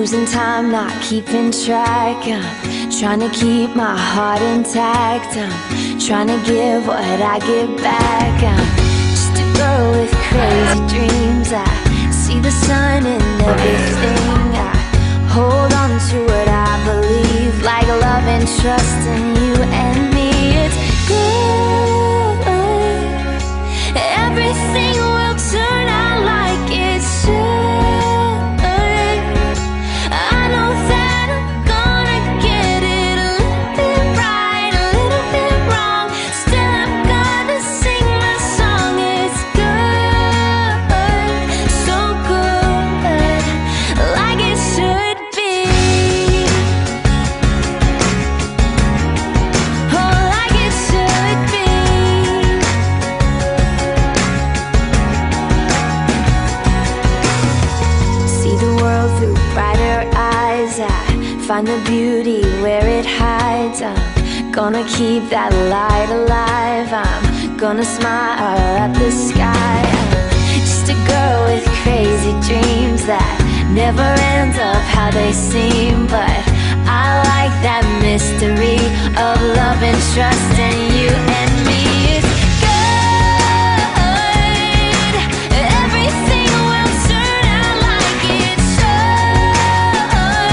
losing time, not keeping track. I'm trying to keep my heart intact. I'm trying to give what I give back. I'm just a girl with crazy dreams. I see the sun in everything. I hold on to what I believe, like love and trust in you and me. It's good. Everything will turn out like it should. Find the beauty where it hides. I'm gonna keep that light alive. I'm gonna smile at the sky. I'm just a girl with crazy dreams that never end up how they seem. But I like that mystery of love and trust in you and me. It's good. Everything will turn out like it should.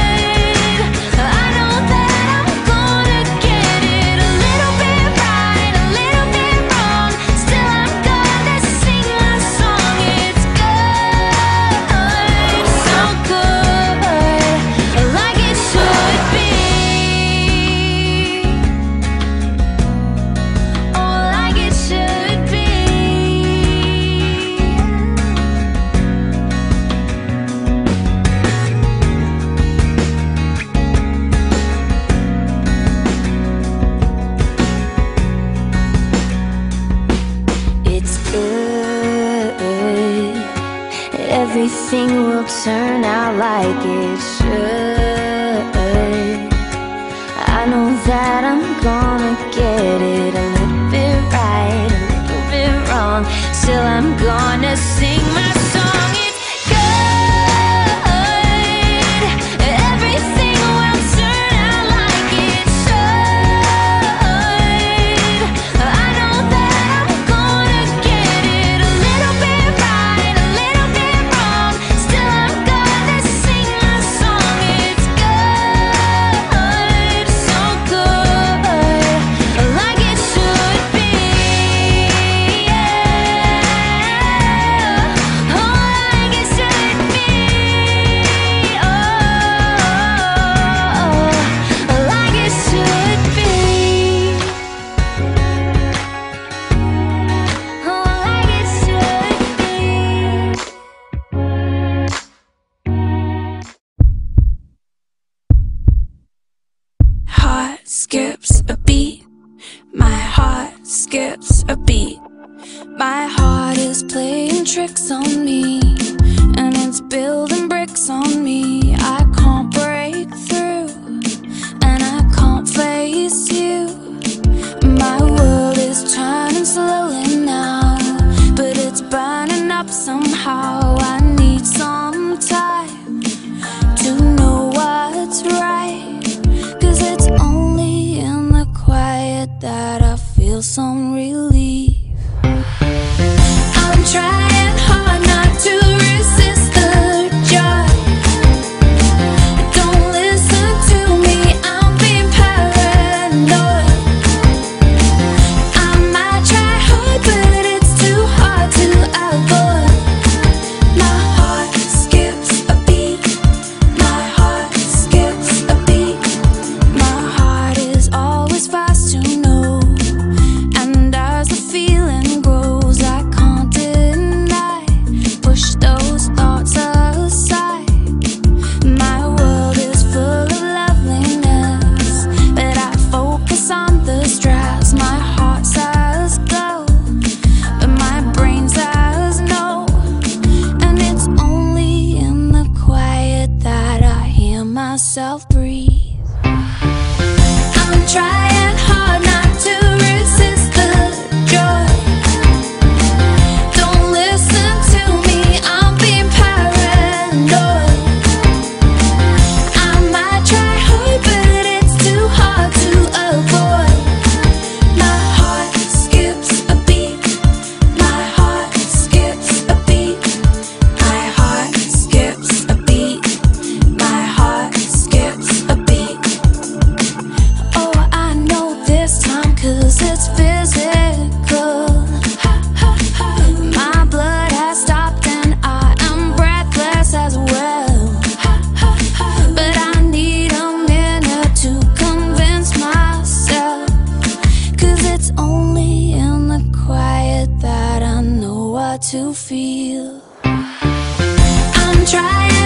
I know that I'm gonna get it a little bit right, a little bit wrong. Still I'm gonna sing my song. It's good, so good, like it should be. Oh, like it should be. It's good. Everything will turn out like it should. I know that I'm gonna get it a little bit right, a little bit wrong. Still I'm gonna sing my song. It's good. Everything will turn out like it should. I know that I'm gonna get it a little bit right, a little bit wrong. Still I'm gonna sing my song. It's good, so good, like it should be. Yeah. Oh, like it should be. Oh, like it should be. Oh, like it should be. Heart skips a beat. My heart skips a beat. My heart is playing tricks on me, and it's building bricks on me. I can't break through, and I can't face you. My world is turning slowly now, but it's burning up somehow. I need some time to know what's right, 'cause it's only in the quiet that I feel some relief. I'm trying hard not to resist the joy. Don't listen to me, I'm being paranoid. I might try hard, but it's too hard to avoid. My heart skips a beat. My heart skips a beat. My heart is always fast to know, and as the feeling to feel. I'm trying